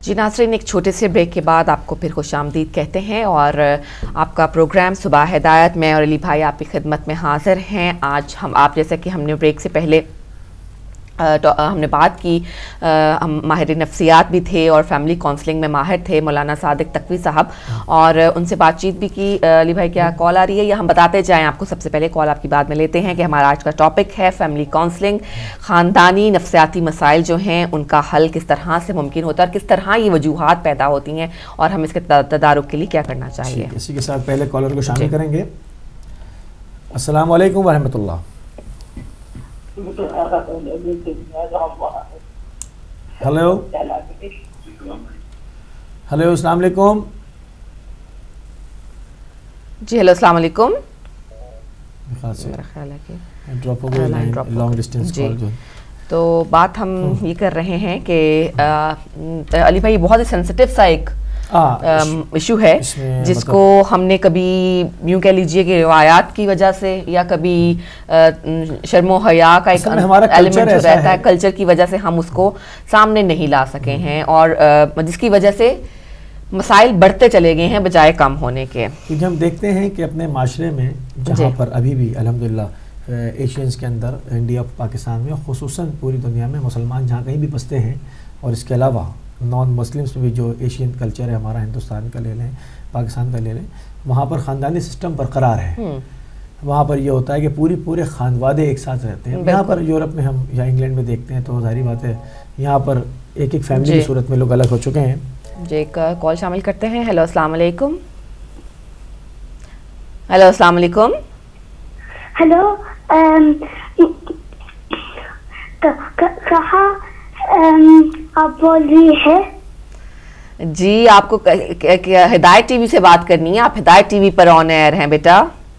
जी नाज़रीन, एक छोटे से ब्रेक के बाद आपको फिर खुशामदीद कहते हैं और आपका प्रोग्राम सुबह हिदायत में और अली भाई आपकी खिदमत में हाज़िर हैं। आज हम आप जैसा कि हमने ब्रेक से पहले हमने बात की, हम माहिर नफ्सियात भी थे और फैमिली काउंसलिंग में माहिर थे मौलाना सादिक तकवी साहब, और उनसे बातचीत भी की। अली भाई क्या कॉल आ रही है या हम बताते जाएं आपको? सबसे पहले कॉल आपकी बाद में लेते हैं कि हमारा आज का टॉपिक है फैमिली काउंसलिंग। ख़ानदानी नफ्सियाती मसाइल जो हैं उनका हल किस तरह से मुमकिन होता है और किस तरह ये वजूहात पैदा होती हैं और हम इसके तदारुक के लिए क्या करना चाहिए। इसी के साथ पहले कॉलर को शामिल करेंगे। अस्सलाम वालेकुम वरहमतुल्लाह। हेलो हेलो, अस्सलाम वालेकुम। जी हेलो, अस्सलाम वालेकुम। मेरा ख्याल है कि ड्रॉप हो गई लॉन्ग डिस्टेंस कॉल जो। तो बात हम ये कर रहे हैं कि अली भाई बहुत ही सेंसिटिव सा एक इशू है जिसको हमने कभी यूं कह लीजिए कि रिवायात की वजह से या कभी शर्मो हया का एक एलिमेंट जो रहता है कल्चर की वजह से हम उसको सामने नहीं ला सके हैं और जिसकी वजह से मसाइल बढ़ते चले गए हैं बजाय कम होने के। क्योंकि हम देखते हैं कि अपने माशरे में जहाँ पर अभी भी अल्हम्दुलिल्लाह एशियंस के अंदर, इंडिया पाकिस्तान में, खुसूसन पूरी दुनिया में मुसलमान जहाँ कहीं भी बसते हैं और इसके अलावा नॉन मुस्लिम्स में भी जो एशियन कल्चर है हमारा, हिंदुस्तान का ले लें, पाकिस्तान का ले लें, वहाँ पर ख़ानदानी सिस्टम बरकरार है। वहाँ पर ये होता है कि पूरे खानवादे एक साथ रहते हैं। यहाँ पर यूरोप में हम या इंग्लैंड में देखते हैं तो जाहिर बात है यहाँ पर एक फैमिली की सूरत में लोग अलग हो चुके हैं। जी एक कॉल शामिल करते हैं। हेलो अस्सलाम वालेकुम। हेलो अस्सलाम वालेकुम। हेलो, कहाँ आप बोल रही है? जी आपको हिदायत टीवी से बात करनी है। आप हिदायत टीवी पर ऑन एयर हैं बेटा।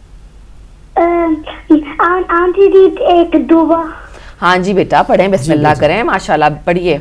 आंटी दी एक दुआ। हाँ जी बेटा, पढ़ें, बिस्मिल्लाह करें, माशाल्लाह पढ़िए।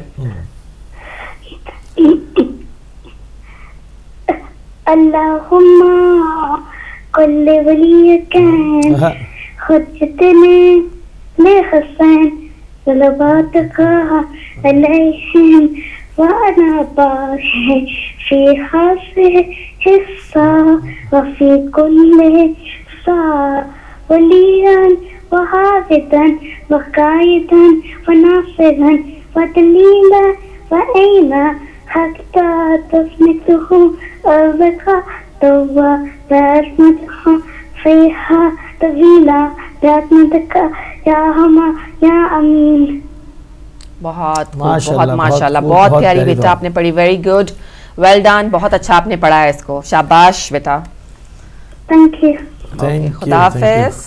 अल्लाहुम्मा कुल्ले वलियकैन खुज्जतने ले हसन सलवात का अलैहिम वाना बाहे फी हासे हिस्सा वफी कुल्ले सा वलियन वहादिदन वकायदन वनाफिदन वदलीला वैना हत्ता तस्मितहु अवका तवा बरमतहु फीहा तवीला या हमा या अमीन। बहुत माशाल्लाह, बहुत प्यारी बेटा आपने पढ़ी। वेरी गुड, वेल डन, बहुत अच्छा आपने पढ़ा है इसको, शाबाश बेटा। Thank you. खुदा हाफिज।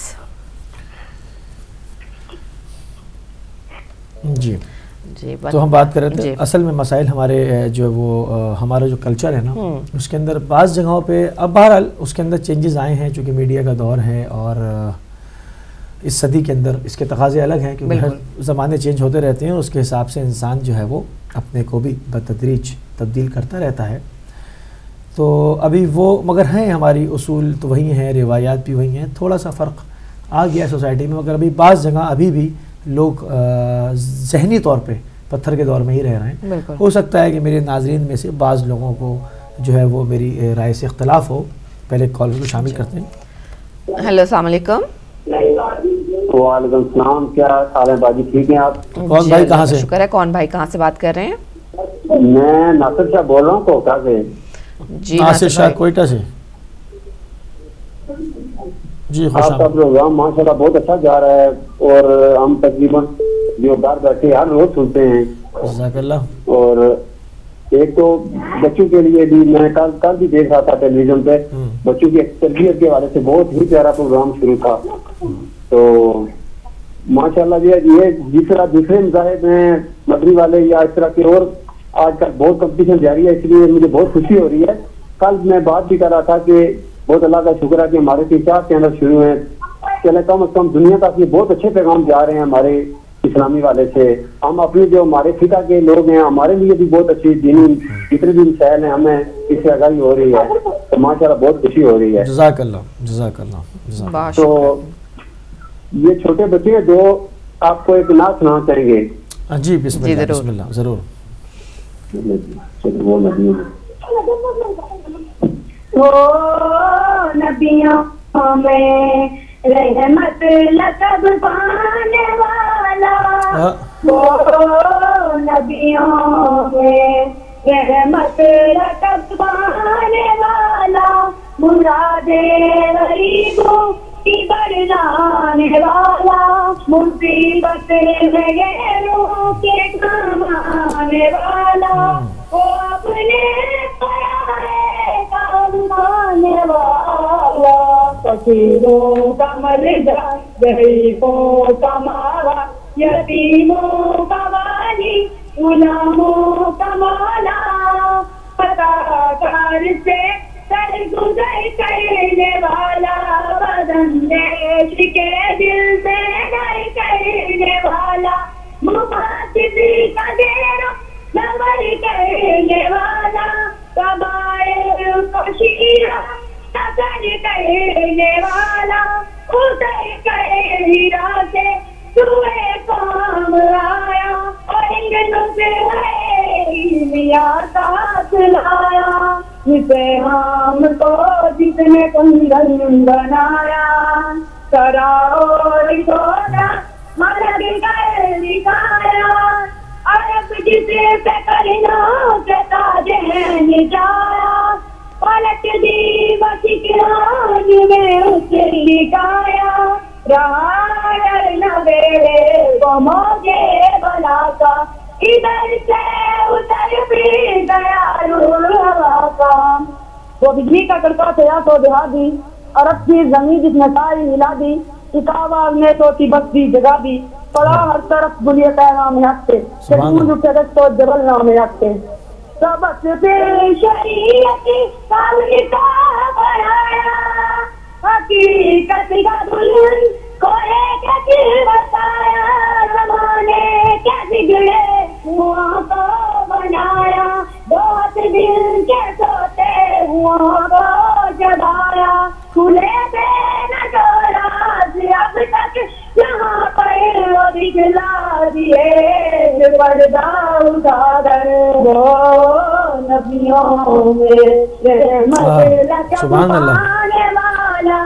जी तो हम बात कर रहे थे असल में मसाइल हमारे जो वो हमारा जो कल्चर है ना उसके अंदर बाज़ जगहों पे अब बहरहाल उसके अंदर चेंजेस आए हैं चूँकि मीडिया का दौर है और इस सदी के अंदर इसके तकाज़े अलग हैं क्योंकि हर ज़माने चेंज होते रहते हैं। उसके हिसाब से इंसान जो है वो अपने को भी बतदरीज तब्दील करता रहता है। तो अभी वो मगर हैं हमारी उसूल तो वही हैं, रिवायात भी वही हैं, थोड़ा सा फ़र्क आ गया है सोसाइटी में, मगर अभी बाज़ जगह अभी भी लोग ज़हनी तौर पे पत्थर के दौर में ही रह रहे हैं। हो सकता है कि मेरे नाजरीन में से बाज़ लोगों को जो है वो मेरी राय से इख्तलाफ हो। पहले कॉल को शामिल करते हैं। हेलो अस्सलाम वालेकुम। वालेकुम सलाम, क्या हाल है बाजी, ठीक हैं आप? कौन भाई कहाँ से? शुक्र है। कौन भाई कहाँ से बात कर रहे हैं? मैं नासिर शाह बोल रहा हूँ कोटा से। जी नासिर शाह कोयटा से। जी आपका प्रोग्राम माशाल्लाह बहुत अच्छा जा रहा है और हम तकरीबन जो बाहर बैठे हर रोज सुनते हैं। और एक तो बच्चों के लिए भी मैं कल भी देख रहा था टेलीविजन पे, बच्चों की तरबियत के हवाले से बहुत ही प्यारा प्रोग्राम शुरू था। तो माशाल्लाह ये दूसरे मज़ाहिब में मदनी वाले या इस तरह के और आजकल बहुत कंपटीशन जारी है, इसलिए मुझे बहुत खुशी हो रही है। कल मैं बात भी कर रहा था कि बहुत अल्लाह का शुक्र है कि हमारे 3-4 चैनल शुरू हैं, चले कम से कम दुनिया तक ये बहुत अच्छे पैगाम जा रहे हैं हमारे इस्लामी वाले से। हम अपने जो हमारे फिका के लोग हैं हमारे लिए भी बहुत अच्छी दीनी जितने भी मिसाइल हैं हमें इससे आगाही हो रही है, तो माशाल्लाह बहुत खुशी हो रही है। जज़ाकल्लाह। तो ये छोटे बच्चे जो आपको एक नात सुनाना चाहेंगे। जी बिस्मिल्लाह, बिस्मिल्लाह, जरूर। वो नबियों में रहमत लक़ब पाने वाला, वो नबियों में रहमत लक़ब पाने वाला, मुरादे गरीबों की बरदाने वाला, मुसीबत गैरों के काम आने वाला, वो अपने आने वाला, फकीरों का मर्जा, गरीबों का मावा, यतीमों का वाली, गुलामों का मौला, पताकार से सरगुज़र करने वाला, बदंदेश के दिल से डर करने वाला, मुहासिबी का देरो नवर करने वाला, कबाए को शीरा सफर करने वाला, उतर कर हीरा से तुए काम आया, और इंगनों से मिया साथ लाया, जिसे हमको जिसने कुंदन बनाया, सराओ छोड़ा मलक कर दिखाया, अरब जिसे पे करना के ताज है निजाया, पलट दी बसिकरान में उसे लिखाया, रहा डर न बेड़े वो मौजे बला का, इधर से उधर भी गया हवा का, वो बिजली का कड़का था तो दिहा दी, अरब की जमीन जिसने सारी हिला दी, इकावा ने तो बस्ती जगा दी, पड़ा हर तरफ गुलिया पैगाम हकते, तो जबल नाम हकते, सबक से शरीयत सामने का बढ़ाया, हकीकत का दुल्हन कोई कैसे बताया, जमाने के बिगड़े हुआ को बनाया, बहुत दिल के सोते हुआ को जगाया, खुले पे न छोड़ा अब तक यहाँ पर वो दिखला दिए, पर्दा उठाकर वो नबियों में रहमत लक़ब पाने वाला।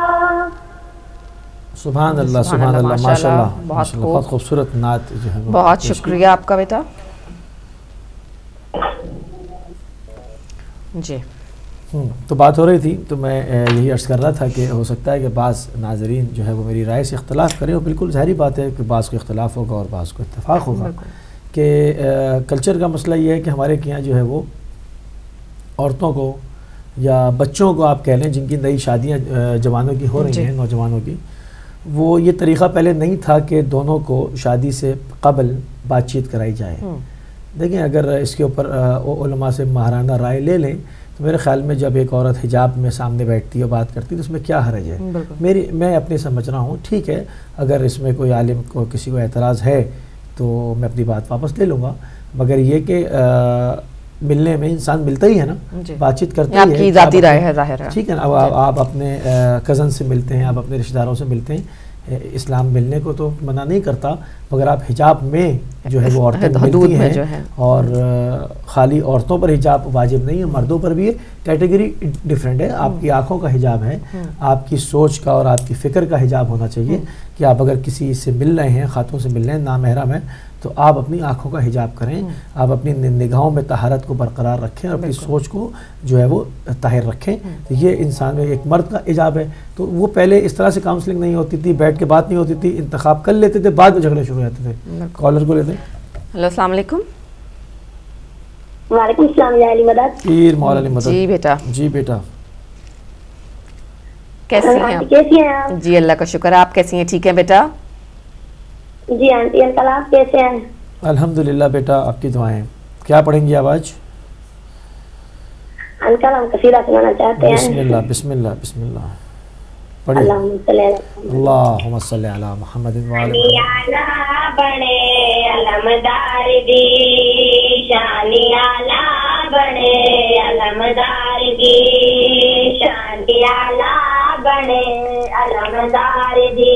सुभान अल्लाह, सुभान अल्लाह, माशाल्लाह, बहुत खूबसूरत नात जो है। बहुत शुक्रिया आपका बेटा जी। तो बात हो रही थी, तो मैं यही अर्ज़ कर रहा था कि हो सकता है कि बाज़ नाज़रीन जो है वो मेरी राय से इख्तलाफ़ करें, और बिल्कुल ज़ाहिरी बात है कि बाज़ को इख्तलाफ़ होगा और बाज़ को इत्तेफाक होगा, कि कल्चर का मसला ये है कि हमारे यहाँ जो है वो औरतों को या बच्चों को आप कह लें, जिनकी नई शादियाँ जवानों की हो रही हैं, नौजवानों की, वो ये तरीक़ा पहले नहीं था कि दोनों को शादी से क़बल बातचीत कराई जाए। देखें, अगर इसके ऊपर उलमा से माहराना राय ले लें तो मेरे ख़्याल में जब एक औरत हिजाब में सामने बैठती है, बात करती है, तो उसमें क्या हर्ज है। मैं अपनी समझ रहा हूँ, ठीक है, अगर इसमें कोई आलिम को किसी को एतराज़ है तो मैं अपनी बात वापस ले लूँगा, मगर ये कि मिलने में इंसान मिलता ही है ना, बातचीत करते हैं, आपकी ज़ाती राय है, ज़ाहिर है, ठीक है ना। अब आप अपने कज़न से मिलते हैं, आप अपने रिश्तेदारों से मिलते हैं, इस्लाम मिलने को तो मना नहीं करता, मगर आप हिजाब में जो है वो औरतें मिलती हैं, और खाली औरतों पर हिजाब वाजिब नहीं है, मर्दों पर भी है, कैटेगरी डिफरेंट है। आपकी आंखों का हिजाब है, आपकी सोच का और आपकी फ़िक्र का हिजाब होना चाहिए, कि आप अगर किसी से मिल रहे हैं, खातून से मिल रहे हैं, नामहरम है, तो आप अपनी आंखों का हिजाब करें, आप अपनी निगाहों में तहारत को बरकरार रखें, और अपनी सोच को जो है वो ताहिर रखें। तो ये इंसान में एक मर्द का हिजाब है। तो वो पहले इस तरह से काउंसलिंग नहीं होती थी, बैठ के बात नहीं होती थी, इंतखाब कर लेते थे, बाद में झगड़े शुरू हो जाते थे। कॉलर को लेते। हेलो, अस्सलाम वालेकुम। वालेकुम सलाम या अली मदद। पीर मौला अली मदद। जी बेटा। जी बेटा, कैसी हैं आप? कैसी हैं आप? जी अल्लाह का शुक्र, आप कैसी हैं? ठीक है बेटा। जी आंटी, अंकल आप कैसे हैं? अल्हम्दुलिल्लाह बेटा, आपकी दुआएं। क्या पढ़ेंगी आप आज? अंकल हम कसीदा सुनाना चाहते हैं। बिस्मिल्लाह बिस्मिल्लाह बिस्मिल्लाह पढ़िए। अल्लाहुम्मा सल्ली अला मुहम्मद व अला बने अलमदार दी शानियाला, बने अलमदार दी शानियाला, बने अलमदार दी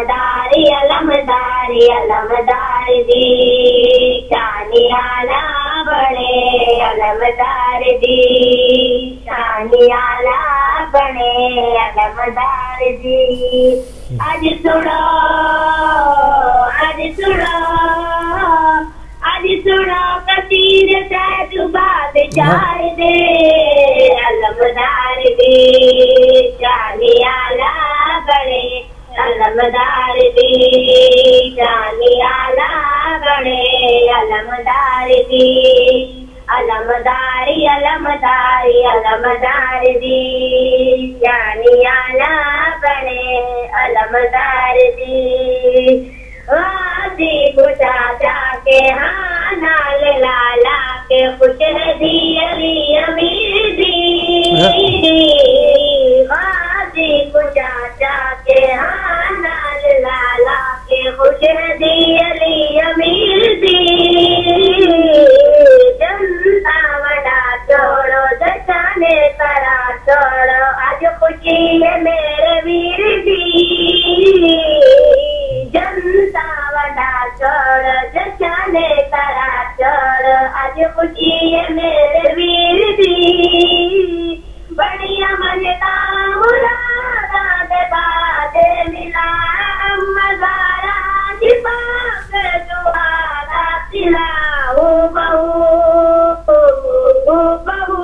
अलमदारी अलमदारी अलमदार दी शानियाला, बने अलमदार दी, शानी आला बने अलमदार दी। आज सुनो, आज सुनो, आज सुनो कसीर सैदुबाद चार दे अलमदार दी, शानी आला बने अलमदार दी, शानी आला बने अलमदार दी। अलमदारी अलमदारी अलमदार दी, शानी आला बने अलमदार दी। वादी बुझा जाके हाँ नाल लाला के खुश दी अली अमीर दी। वादी बुझा जाके हाँ नाल लाला के खुश दी अली अमीर दी। जनता वड़ा छोड़ो दशाने करा छोड़ो, आज खुशी है मेरे वीर दी। जनता वड़ा छोड़ो दशाने करा छोड़ो, आज खुशी है मेरे वीर दी। बढ़िया मनता मुरादा दे बादे मिला मजारा जिपाक दुआरा तिला। ओ बहू ओ बहू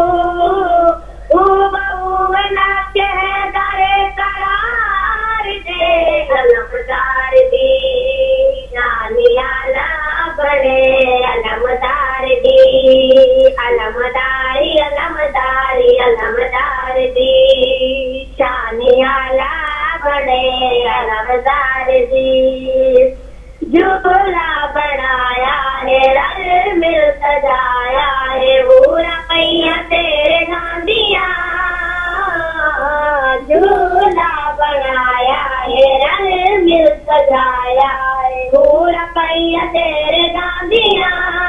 ओ बहू बना के दारे करार दे अलमदार दी, शानी आला बने अलमदार दी। अलमदारी अलमदारी अलमदार दी, शानी आला बने अलमदार दी। झूला बनाया है रल मिल सजाया है, पूरा पैया तेरे गांधिया। झूला बनाया है रल मिल सजाया है, पूरा पैया तेरे गांधिया।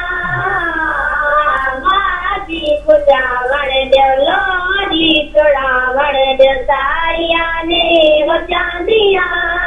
माजी कुचावण दे लोरी चुड़ावण दे सारिया ने हो चांदिया।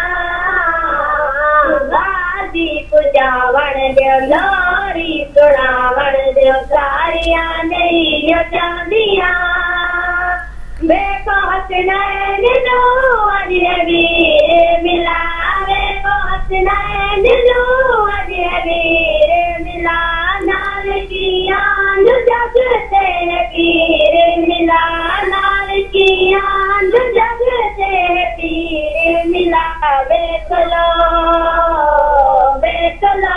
कुचावण दे लोरी चुड़ावण दे सारिया नहीं हो चांदिया। बेको हसनैन दो अजनबी मिला, बेको हसनैन दो अजनबी मिला। नाल किया जो जग तेरे पीर मिला, नाल किया जो जग तेरे पीर मिला। बेकलो बेकलो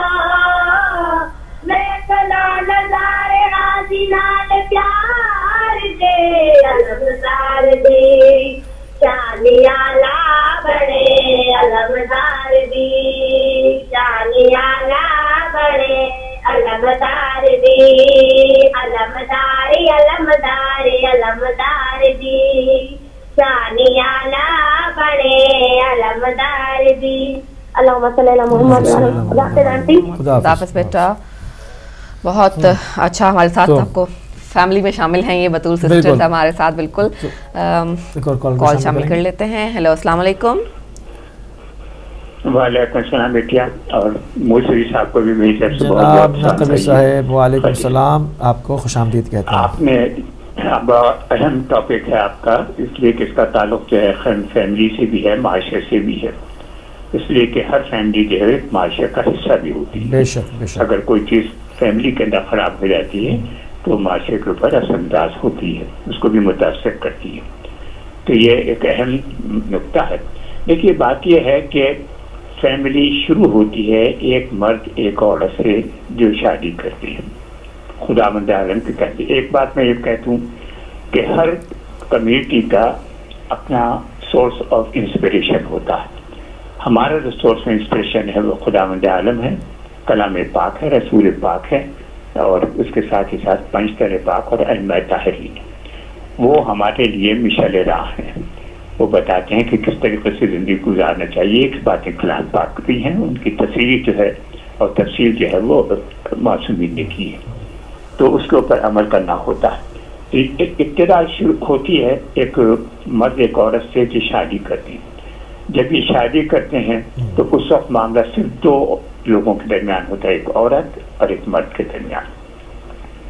बेकलो नजारे राजी नाल प्यार दे अलमदार दी, शानी आला बने अलमदार दी, शानी आला बने अलमदार दी। अलमदारी अलमदारी अलमदार दी, शानी आला बने अलमदार दी। अल्लाहुम्मा सल्ली अला मोहम्मद। खुदाफिज़ बेटा, बहुत अच्छा हमारे साथ आपको फैमिली में शामिल हैं ये बतूल सिस्टर्स हमारे साथ। बिल्कुल कॉल शामिल कर लेते हैं। हेलो अस्सलाम वालेकुम। वालेकुम सलाम बेटिया, और मोसरी साहब को भी मेरी तरफ से बहुत साहब वालेकुम सलाम, आपको खुशामदीद कहते हैं। आपने अब अहम टॉपिक है आपका, इसलिए कि इसका ताल्लुक जो है फैमिली से भी है, माशरे से भी है। इसलिए कि हर फैमिली जो है माशरे का हिस्सा भी होती है। बेशक बेशक। अगर कोई चीज़ फैमिली के अंदर खराब हो जाती है तो माशरे के ऊपर असरअंदाज होती है, उसको भी मुतासर करती है। तो ये एक अहम नुक्ता है। देखिए, बात यह है कि फैमिली शुरू होती है एक मर्द एक औरत से जो शादी करती है, खुदावंद आलम की कहती है। एक बात मैं ये कहता हूँ कि हर कम्युनिटी का अपना सोर्स ऑफ इंस्पिरेशन होता है। हमारा जो सोर्स ऑफ इंस्पिरेशन है वो खुदावंद आलम है, कलाम पाक है, रसूल पाक है, और उसके साथ ही साथ पंचतर पाक और अइम्मा ताहिरीन। वो हमारे लिए मिसाल राह है। वो बताते हैं कि किस तरीके से ज़िंदगी गुजारना चाहिए। एक बातें कलाम पाक भी हैं, उनकी तस्वीर जो है और तफसील जो है वो मासूमीन ने की है, तो उसके ऊपर अमल करना होता है। इब्तिदा शुरू होती है एक मर्द एक औरत से जो शादी करती है। जब ये शादी करते हैं तो उस वक्त मामला सिर्फ दो लोगों के दरमियान होता है, एक औरत और एक मर्द के दरमियान।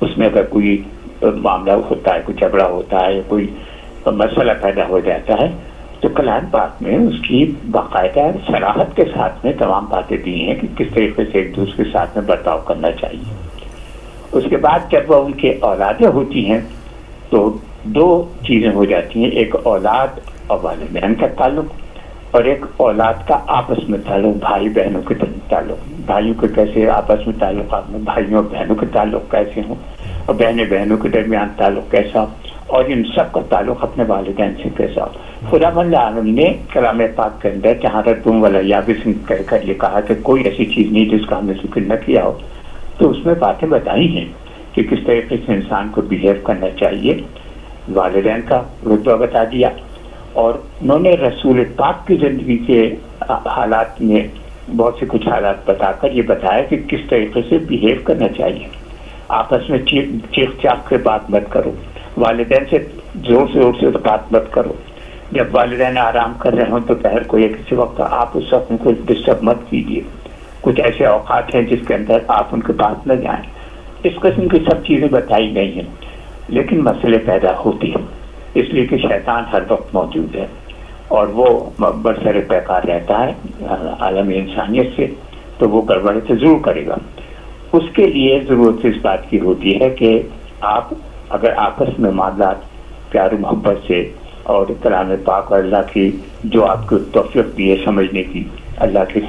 उसमें अगर कोई मामला होता है, कोई झगड़ा होता है, कोई मसला पैदा हो जाता है, तो कलाम पाक में उसकी बाकायदा सराहत के साथ में तमाम बातें दी हैं कि किस तरीके से एक दूसरे के साथ में बर्ताव करना चाहिए। उसके बाद जब वह उनके औलादें होती हैं तो दो चीज़ें हो जाती हैं, एक औलाद और वालिदैन का ताल्लुक और एक औलाद का आपस में ताल्लुक, भाई बहनों के ताल्लुक। भाइयों के कैसे आपस में ताल्लुक, भाइयों और बहनों के ताल्लुक कैसे हों और बहनें बहनों के दरमियान ताल्लुक कैसा हो, और इन सब का ताल्लुक अपने वालिदैन से कैसा हो। खुदावंद आलम ने कलाम पाक के अंदर जहाँ रद्दुम वाला याबिस कहकर ये कहा कि कोई ऐसी चीज़ नहीं जिसका हमने जिक्र न किया हो, तो उसमें बातें बताई हैं कि किस तरीके से इंसान को बिहेव करना चाहिए। वालिदैन का रुतबा बता दिया और उन्होंने रसूल पाक की ज़िंदगी के हालात में बहुत से कुछ हालात बताकर ये बताया कि किस तरीके से बिहेव करना चाहिए। आपस में चीख चाक के बात मत करो, वालिदैन से जोर से बात मत करो। जब वालिदैन आराम कर रहे हो तो दोपहर को या किसी वक्त आप उस वक्त उनको डिस्टर्ब मत कीजिए। कुछ ऐसे औकात हैं जिसके अंदर आप उनके पास न जाएं। इस किस्म की सब चीज़ें बताई गई हैं, लेकिन मसले पैदा होते हैं इसलिए कि शैतान हर वक्त मौजूद है और वो बरसर पैकार रहता है आलम इंसानियत से, तो वो गड़बड़ से ज़रूर करेगा। उसके लिए ज़रूरत इस बात की होती है कि आप अगर आपस में मामला प्यार मोहब्बत से और कलाम पाक और अल्लाह की जो आपको तौफीक दी है समझने की, अल्लाह के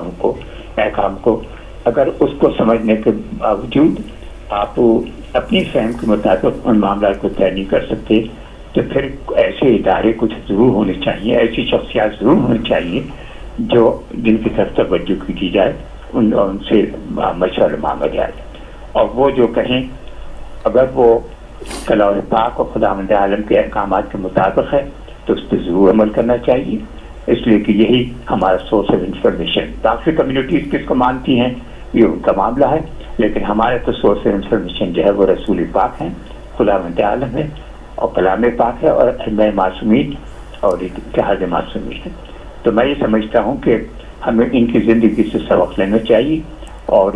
अहकाम को अगर उसको समझने के बावजूद आप अपनी फहम के मुताबिक उन मामला को तय नहीं कर सकते, तो फिर ऐसे इदारे कुछ ज़रूर होने चाहिए, ऐसी शख्सियात ज़रूर होनी चाहिए जो जिनकी तरफ तवज्जो की जाए, उनसे मशवरा मांगा जाए और वो जो कहें अगर वो कलाम पाक और खुदावंद आलम के अहकामात के मुताबिक है तो उस पर ज़रूर अमल करना चाहिए, इसलिए कि यही हमारा सोर्स ऑफ इंफॉर्मेशन। बाकी कम्युनिटीज़ किसको मानती हैं ये उनका मामला है, लेकिन हमारे तो सोर्स ऑफ इंफॉर्मेशन जो है वो रसूल पाक हैं, खुदावंद आलम है और कलाम पाक है और मैं मासूमीन और इत्तेहाद मासूमीन है। तो मैं ये समझता हूँ कि हमें इनकी ज़िंदगी से सबक लेना चाहिए और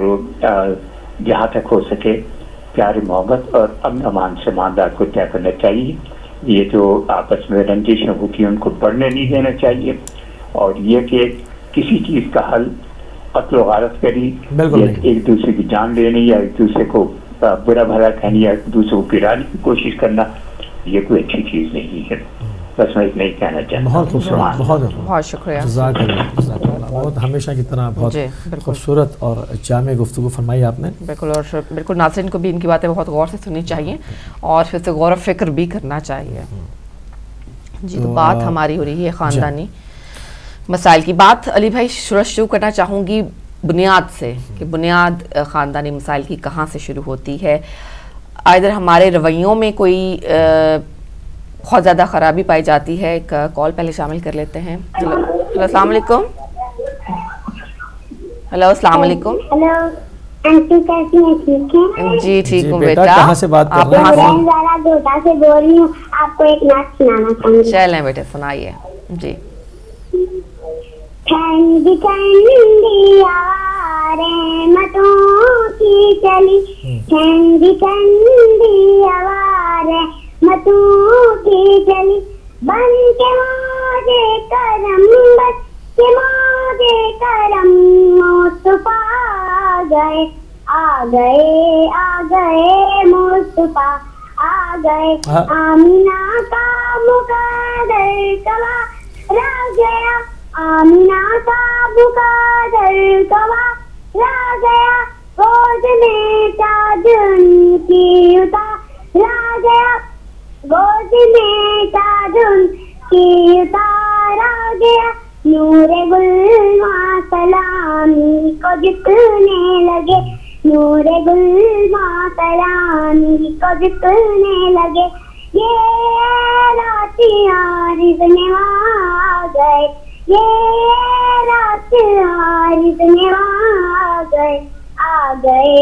जहाँ तक हो सके प्यार मोहब्बत और अमन अमान से मानदार को तय करना चाहिए। ये जो आपस में रंजिशें होती हैं उनको बढ़ने नहीं देना चाहिए और ये कि किसी चीज़ का हल कत्ल गारत करी या एक दूसरे की जान लेने या एक दूसरे को बुरा भला कहने या एक दूसरे को गिराने की कोशिश करना, ये कोई अच्छी चीज़ नहीं है। बस मैं इतना ही कहना चाहता हूँ। बहुत खूबसूरत, बहुत शुक्रिया, बहुत हमेशा की तरह बहुत खूबसूरत और जामे गुफ्तगू फरमाई आपने। बिल्कुल, और बिल्कुल नाज़रीन को भी इनकी बातें बहुत गौर से सुननी चाहिए और फिर से गौर व फिक्र भी करना चाहिए। जी, तो बात हमारी हो रही है ख़ानदानी मसाइल की। बात अली भाई शुरू करना चाहूँगी बुनियाद से कि बुनियाद ख़ानदानी मसाइल की कहाँ से शुरू होती है। इधर हमारे रवैयों में कोई बहुत ज़्यादा ख़राबी पाई जाती है। एक कॉल पहले शामिल कर लेते हैं। हेलो, अस्सलाम वालेकुम। हेलो, अस्सलाम वालेकुम। हेलो आंटी, कैसी हैं? ठीक है जी, ठीक हूँ बेटा। कहाँ से बात कर रहे हैं? मैं गोटा से बोल रही हूँ, आपको एक नाच सुनाना चाहूँगी। चलें बेटे, सुनाइए जी। ठंडी ठंडी हवाएं मतों की चली, ठंडी ठंडी हवाएं मतों की चली, बन के मौजे करम, बस के मौजे करम, मुस्तफा आ गए मुस्तफा आ गए। आमीना का मुकद्दर कवा रह गया, आमीना का मुकद्दर कवा रह गया, गोद में ताज उनकी उतारा गया, गोद में ताज उनकी उतारा गया। नूरे गुल सलामी को जितने लगे, नूरे गुल सलामी को जितने लगे, ये रात आरिज़ ने आ गए, ये रात आरिज़ ने आ गए, आ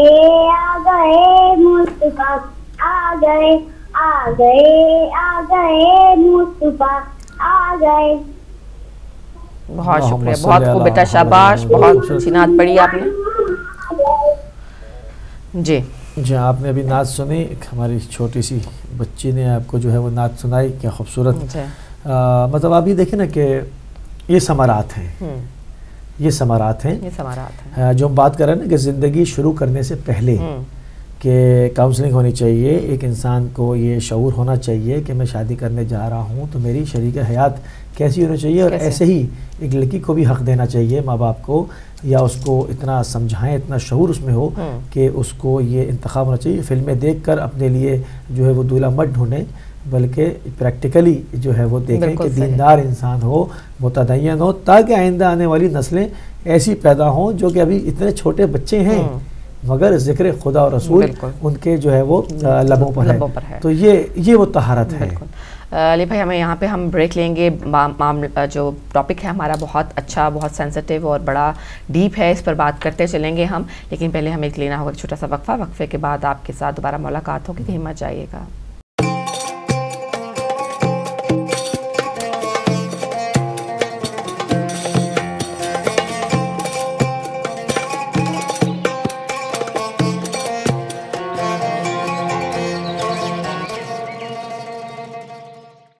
गए मुस्तफा आ गए, आ गए मुस्तफा आ गए। बहुत शुक्रिया, बहुत खूब बेटा, शाबाश, बहुत अच्छी नात पढ़ी आपने जी। जी, आपने अभी नात सुनी, एक हमारी छोटी सी बच्ची ने आपको जो है वो नात सुनाई, क्या खूबसूरत। मतलब आप ये देखें ना कि ये समारात हैं, ये समारात हैं, जो हम बात कर रहे हैं ना कि ज़िंदगी शुरू करने से पहले कि काउंसलिंग होनी चाहिए, एक इंसान को ये शऊर होना चाहिए कि मैं शादी करने जा रहा हूँ तो मेरी शरीक हयात कैसी होनी चाहिए, और ऐसे ही एक लड़की को भी हक़ देना चाहिए माँ बाप को, या उसको इतना समझाएं, इतना शऊर उसमें हो कि उसको ये इंतखाब होना चाहिए। फ़िल्में देखकर अपने लिए जो है वो दूल्हा मत ढूंढें, बल्कि प्रैक्टिकली जो है वो देखें कि दीनदार इंसान हो, मुतदय्यन हो, ताकि आइंदा आने वाली नस्लें ऐसी पैदा हों जो कि अभी इतने छोटे बच्चे हैं मगर ज़िक्र खुदा और रसूल उनके जो है वो लबों पर है। तो ये वो तहारत है। अली भाई, हमें यहाँ पे हम ब्रेक लेंगे। जो टॉपिक है हमारा बहुत अच्छा, बहुत सेंसिटिव और बड़ा डीप है, इस पर बात करते चलेंगे हम, लेकिन पहले हमें लेना होगा छोटा सा वक्फा। वक्फे के बाद आपके साथ दोबारा मुलाकात होगी, कहीं मत जाइएगा।